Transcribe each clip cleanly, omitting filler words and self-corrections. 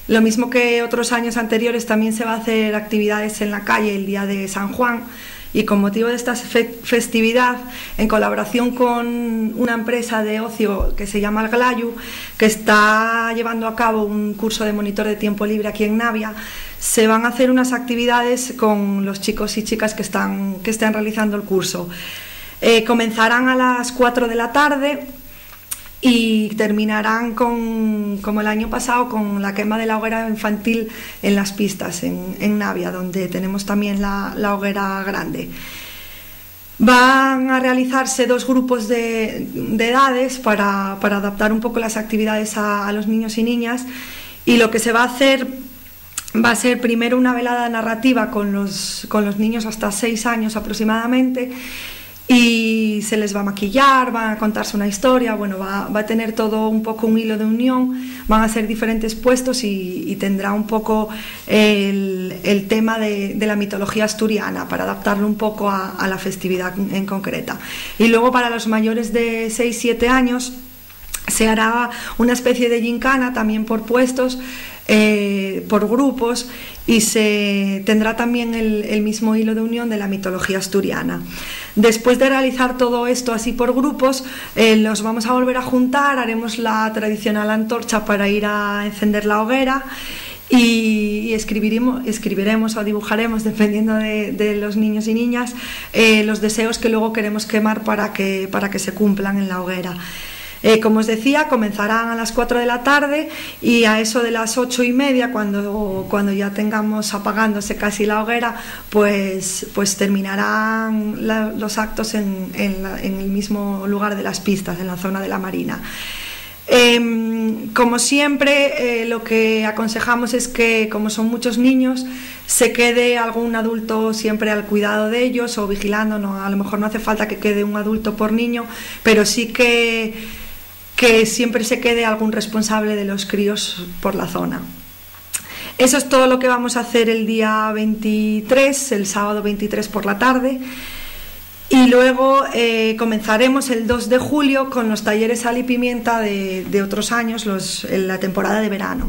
Lo mismo que otros años anteriores, también se va a hacer actividades en la calle el día de San Juan, y con motivo de esta festividad, en colaboración con una empresa de ocio que se llama El Glayu, que está llevando a cabo un curso de monitor de tiempo libre aquí en Navia, se van a hacer unas actividades con los chicos y chicas que están realizando el curso. Comenzarán a las 4 de la tarde y terminarán como el año pasado, con la quema de la hoguera infantil en las pistas en Navia, donde tenemos también la hoguera grande. Van a realizarse 2 grupos de edades para adaptar un poco las actividades a los niños y niñas, y lo que se va a hacer va a ser primero una velada narrativa con los niños hasta 6 años aproximadamente, y se les va a maquillar, van a contarse una historia, bueno, va a tener todo un poco un hilo de unión, van a ser diferentes puestos y tendrá un poco el tema de la mitología asturiana, para adaptarlo un poco a la festividad en concreta. Y luego, para los mayores de 6-7 años, se hará una especie de gincana también por puestos, por grupos, y se tendrá también el mismo hilo de unión de la mitología asturiana. Después de realizar todo esto así por grupos, los vamos a volver a juntar, haremos la tradicional antorcha para ir a encender la hoguera, y escribiremos o dibujaremos, dependiendo de los niños y niñas, los deseos que luego queremos quemar para que se cumplan en la hoguera. Como os decía, comenzarán a las 4 de la tarde, y a eso de las 8:30, cuando ya tengamos apagándose casi la hoguera, pues terminarán los actos en el mismo lugar de las pistas, en la zona de la Marina. Como siempre, lo que aconsejamos es que, como son muchos niños, se quede algún adulto siempre al cuidado de ellos o vigilando. No, a lo mejor no hace falta que quede un adulto por niño, pero sí que siempre se quede algún responsable de los críos por la zona. Eso es todo lo que vamos a hacer el día 23, el sábado 23 por la tarde, y luego comenzaremos el 2 de julio con los talleres Sal y Pimienta de otros años, en la temporada de verano.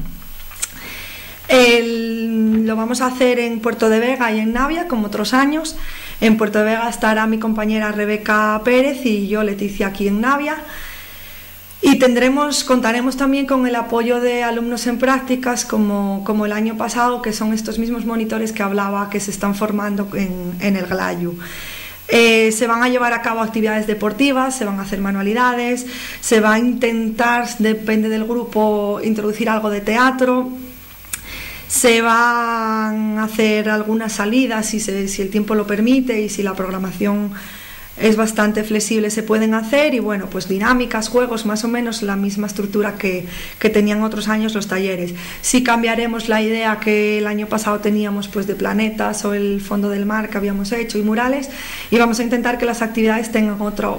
Lo vamos a hacer en Puerto de Vega y en Navia, como otros años. En Puerto de Vega estará mi compañera Rebeca Pérez y yo, Leticia, aquí en Navia. Y contaremos también con el apoyo de alumnos en prácticas, como el año pasado, que son estos mismos monitores que hablaba, que se están formando en el Glayu. Se van a llevar a cabo actividades deportivas, se van a hacer manualidades, se va a intentar, depende del grupo, introducir algo de teatro. Se van a hacer algunas salidas, si el tiempo lo permite y si la programación es bastante flexible, se pueden hacer, y bueno, pues dinámicas, juegos, más o menos la misma estructura que tenían otros años los talleres. Sí cambiaremos la idea que el año pasado teníamos, pues de planetas o el fondo del mar que habíamos hecho y murales, y vamos a intentar que las actividades tengan otro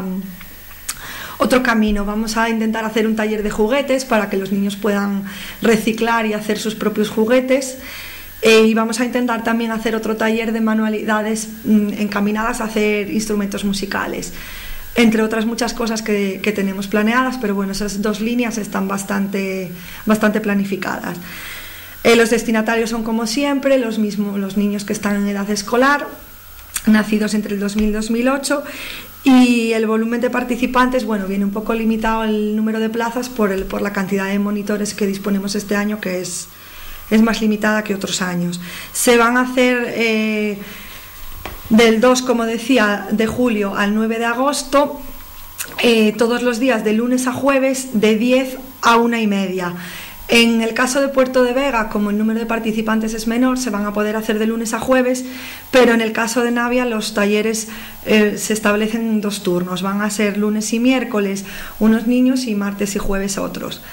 camino. Vamos a intentar hacer un taller de juguetes para que los niños puedan reciclar y hacer sus propios juguetes. Y vamos a intentar también hacer otro taller de manualidades encaminadas a hacer instrumentos musicales, entre otras muchas cosas que tenemos planeadas, pero bueno, esas 2 líneas están bastante planificadas. Los destinatarios son, como siempre, los niños que están en edad escolar, nacidos entre el 2000 y 2008, y el volumen de participantes, bueno, viene un poco limitado el número de plazas por la cantidad de monitores que disponemos este año, que es más limitada que otros años. Se van a hacer del 2, como decía, de julio al 9 de agosto, todos los días de lunes a jueves, de 10 a 1:30. En el caso de Puerto de Vega, como el número de participantes es menor, se van a poder hacer de lunes a jueves, pero en el caso de Navia los talleres se establecen en 2 turnos, van a ser lunes y miércoles unos niños y martes y jueves otros.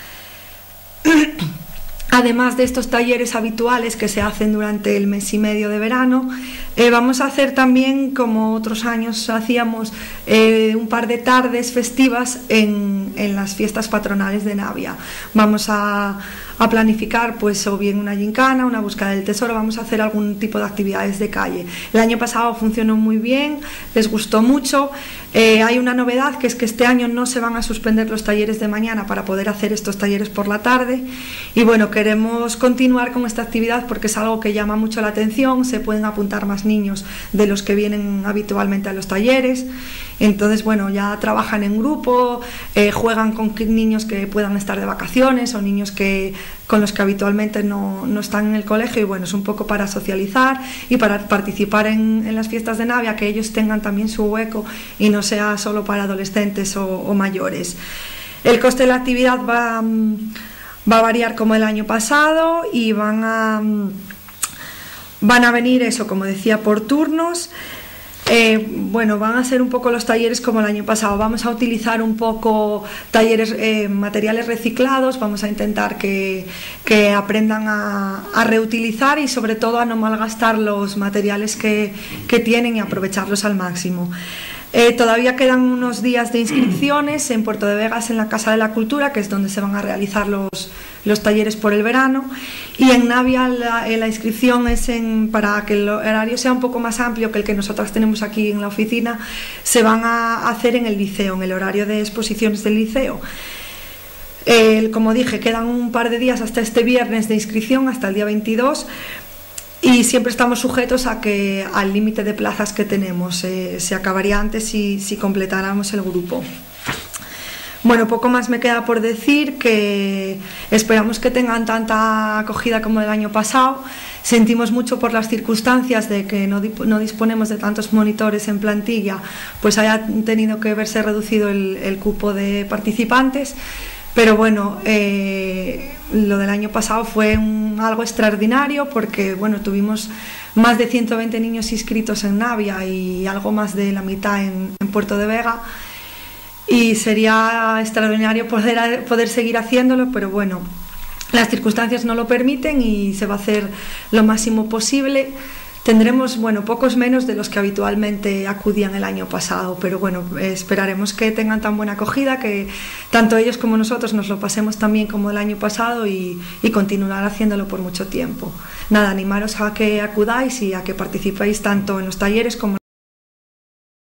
Además de estos talleres habituales que se hacen durante el mes y medio de verano, vamos a hacer también, como otros años hacíamos, un par de tardes festivas en las fiestas patronales de Navia. Vamos a a planificar pues o bien una gincana, una búsqueda del tesoro, vamos a hacer algún tipo de actividades de calle. El año pasado funcionó muy bien, les gustó mucho. Hay una novedad, que es que este año no se van a suspender los talleres de mañana para poder hacer estos talleres por la tarde, y bueno, queremos continuar con esta actividad porque es algo que llama mucho la atención, se pueden apuntar más niños de los que vienen habitualmente a los talleres. Entonces, bueno, ya trabajan en grupo, juegan con niños que puedan estar de vacaciones o niños con los que habitualmente no están en el colegio, y bueno, es un poco para socializar y para participar en las fiestas de Navia, que ellos tengan también su hueco y no sea solo para adolescentes o mayores. El coste de la actividad va a variar como el año pasado, y van a venir, eso, como decía, por turnos. Bueno, van a ser un poco los talleres como el año pasado. Vamos a utilizar un poco talleres, materiales reciclados. Vamos a intentar que aprendan a reutilizar y sobre todo a no malgastar los materiales que tienen y aprovecharlos al máximo. Todavía quedan unos días de inscripciones en Puerto de Vegas, en la Casa de la Cultura, que es donde se van a realizar los talleres por el verano, y en Navia la inscripción es para que el horario sea un poco más amplio que el que nosotras tenemos aquí en la oficina. Se van a hacer en el liceo, en el horario de exposiciones del liceo. Como dije, quedan un par de días hasta este viernes de inscripción, hasta el día 22, y siempre estamos sujetos al límite de plazas que tenemos. Se acabaría antes si completáramos el grupo. Bueno, poco más me queda por decir, que esperamos que tengan tanta acogida como el año pasado. Sentimos mucho por las circunstancias de que no disponemos de tantos monitores en plantilla, pues haya tenido que verse reducido el cupo de participantes. Pero bueno, lo del año pasado fue algo extraordinario, porque bueno, tuvimos más de 120 niños inscritos en Navia y algo más de la mitad en Puerto de Vega, y sería extraordinario poder seguir haciéndolo, pero bueno, las circunstancias no lo permiten y se va a hacer lo máximo posible. Tendremos, bueno, pocos menos de los que habitualmente acudían el año pasado, pero bueno, esperaremos que tengan tan buena acogida, que tanto ellos como nosotros nos lo pasemos tan bien como el año pasado, y continuar haciéndolo por mucho tiempo. Nada, animaros a que acudáis y a que participéis tanto en los talleres como